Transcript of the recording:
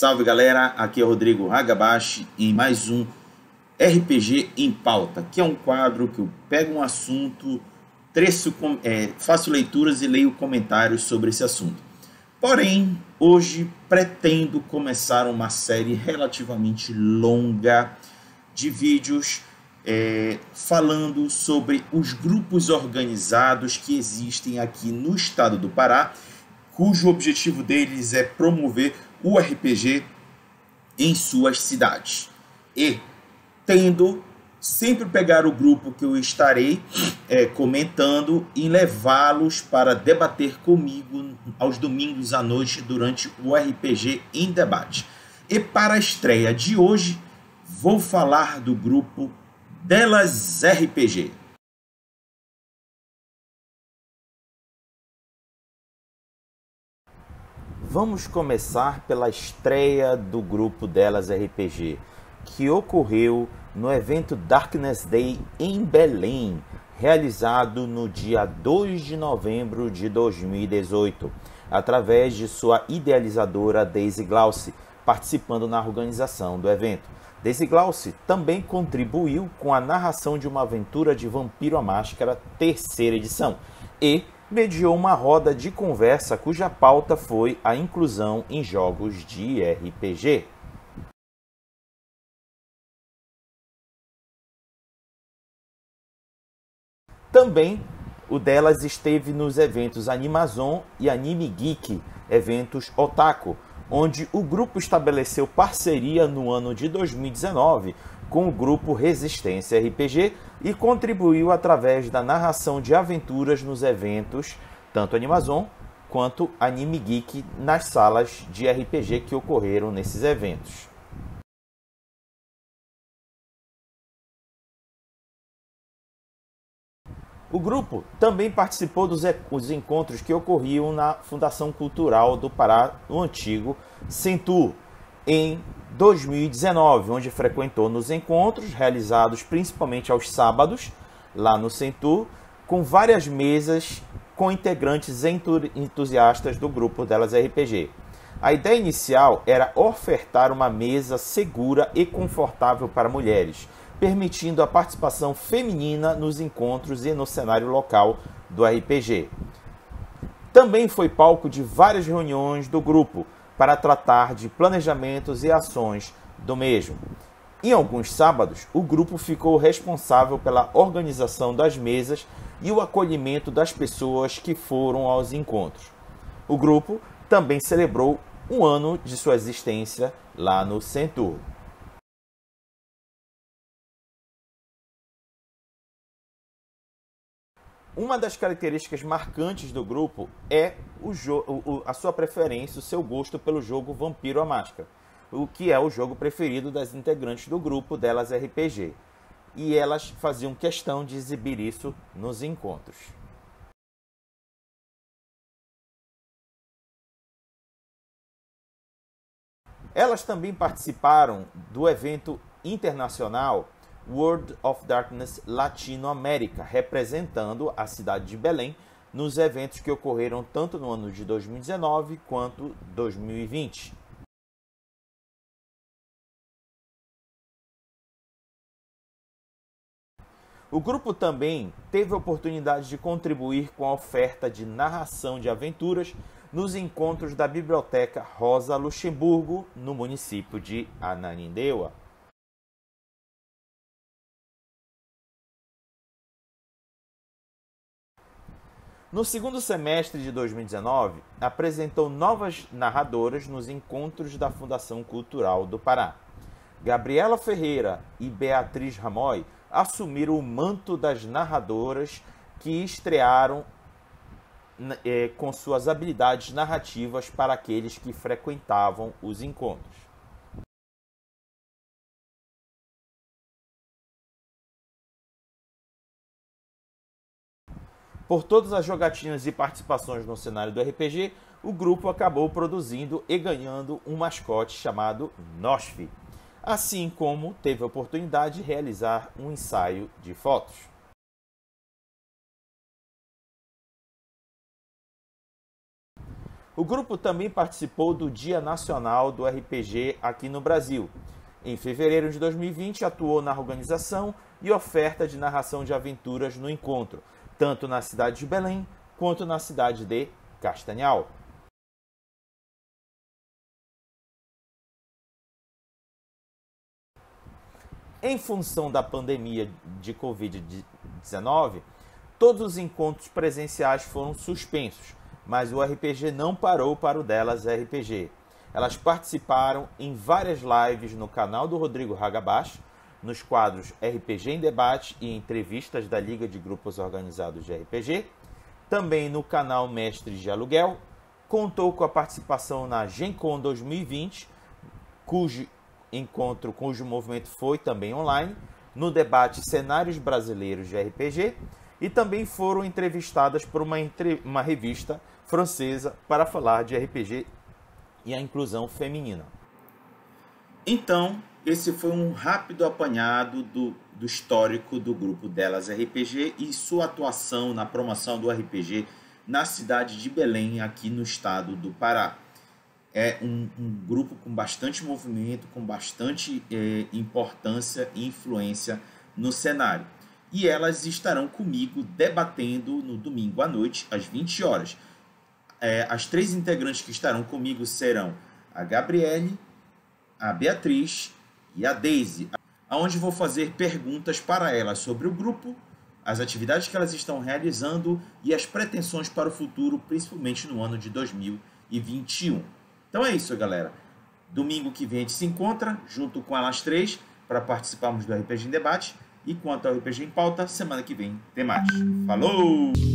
Salve galera, aqui é o Rodrigo Hagabashi em mais um RPG em Pauta, que é um quadro que eu pego um assunto, faço leituras e leio comentários sobre esse assunto. Porém, hoje pretendo começar uma série relativamente longa de vídeos falando sobre os grupos organizados que existem aqui no estado do Pará, cujo objetivo deles é promover o RPG em suas cidades. E tendo sempre pegar o grupo que eu estarei comentando e levá-los para debater comigo aos domingos à noite durante o RPG em debate. E para a estreia de hoje, vou falar do grupo Delas RPG. Vamos começar pela estreia do grupo Delas RPG, que ocorreu no evento Darkness Day em Belém, realizado no dia 2 de novembro de 2018, através de sua idealizadora Daisy Glauci, participando na organização do evento. Daisy Glauci também contribuiu com a narração de uma aventura de Vampiro à Máscara, terceira edição, e mediou uma roda de conversa cuja pauta foi a inclusão em jogos de RPG. Também o Delas esteve nos eventos Animazon e Anime Geek, eventos Otaku, onde o grupo estabeleceu parceria no ano de 2019 com o grupo Resistência RPG e contribuiu através da narração de aventuras nos eventos, tanto Animazon quanto Anime Geek, nas salas de RPG que ocorreram nesses eventos. O grupo também participou dos encontros que ocorriam na Fundação Cultural do Pará, no antigo Centur, em 2019, onde frequentou nos encontros realizados principalmente aos sábados, lá no Centur, com várias mesas com integrantes entusiastas do grupo Delas RPG. A ideia inicial era ofertar uma mesa segura e confortável para mulheres, permitindo a participação feminina nos encontros e no cenário local do RPG. Também foi palco de várias reuniões do grupo para tratar de planejamentos e ações do mesmo. Em alguns sábados, o grupo ficou responsável pela organização das mesas e o acolhimento das pessoas que foram aos encontros. O grupo também celebrou um ano de sua existência lá no Centur. Uma das características marcantes do grupo é a sua preferência, o seu gosto pelo jogo Vampiro à Máscara, o que é o jogo preferido das integrantes do grupo Delas RPG. E elas faziam questão de exibir isso nos encontros. Elas também participaram do evento internacional World of Darkness Latinoamérica, representando a cidade de Belém nos eventos que ocorreram tanto no ano de 2019 quanto 2020. O grupo também teve a oportunidade de contribuir com a oferta de narração de aventuras nos encontros da Biblioteca Rosa Luxemburgo, no município de Ananindeua. No segundo semestre de 2019, apresentou novas narradoras nos encontros da Fundação Cultural do Pará. Gabriela Ferreira e Beatriz Ramoy assumiram o manto das narradoras que estrearam com suas habilidades narrativas para aqueles que frequentavam os encontros. Por todas as jogatinas e participações no cenário do RPG, o grupo acabou produzindo e ganhando um mascote chamado Nosfi, assim como teve a oportunidade de realizar um ensaio de fotos. O grupo também participou do Dia Nacional do RPG aqui no Brasil. Em fevereiro de 2020, atuou na organização e oferta de narração de aventuras no encontro, tanto na cidade de Belém quanto na cidade de Castanhal. Em função da pandemia de Covid-19, todos os encontros presenciais foram suspensos, mas o RPG não parou para o Delas RPG. Elas participaram em várias lives no canal do Rodrigo Hagabashi, nos quadros RPG em Debate e entrevistas da Liga de Grupos Organizados de RPG, também no canal Mestres de Aluguel, contou com a participação na GenCon 2020, cujo movimento foi também online, no debate Cenários Brasileiros de RPG, e também foram entrevistadas por uma revista francesa para falar de RPG e a inclusão feminina. Então, esse foi um rápido apanhado do histórico do grupo Delas RPG e sua atuação na promoção do RPG na cidade de Belém, aqui no estado do Pará. É um grupo com bastante movimento, com bastante importância e influência no cenário. E elas estarão comigo debatendo no domingo à noite, às 20 horas. As 3 integrantes que estarão comigo serão a Gabriele, a Beatriz e a Daisy, onde vou fazer perguntas para elas sobre o grupo, as atividades que elas estão realizando e as pretensões para o futuro, principalmente no ano de 2021. Então é isso, galera. Domingo que vem a gente se encontra junto com elas 3 para participarmos do RPG em Debate. E quanto ao RPG em Pauta, semana que vem tem mais. Falou!